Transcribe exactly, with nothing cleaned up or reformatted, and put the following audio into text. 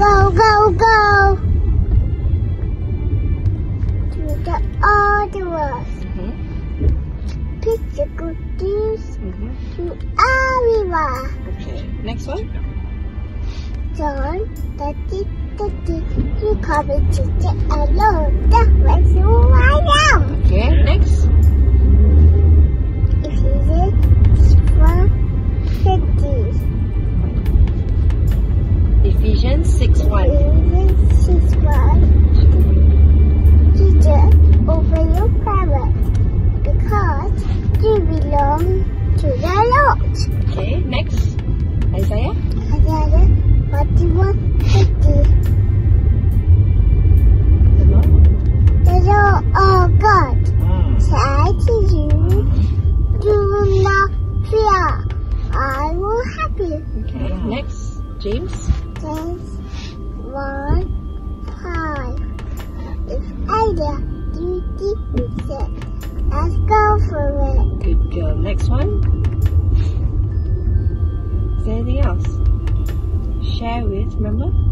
Go, go, go! To the other world. Mm-hmm. Pick the good news Mm-hmm. to everyone. Okay. Next one. John, Daddy, Daddy, you come and teach it alone. That was who I am. Okay. Next. If you did, it's one fifty. Ephesians six one. Ephesians six one. Teacher, open your Bible because you belong to the Lord. Okay. Next. Isaiah. Isaiah forty-one fifty. Come on. The Lord our God Mm. said to you, do not fear, I will help you. Okay. Next. James. James one five. If either duty is set, let's go for it. Good girl. Next one. Is there anything else? Share with. Remember.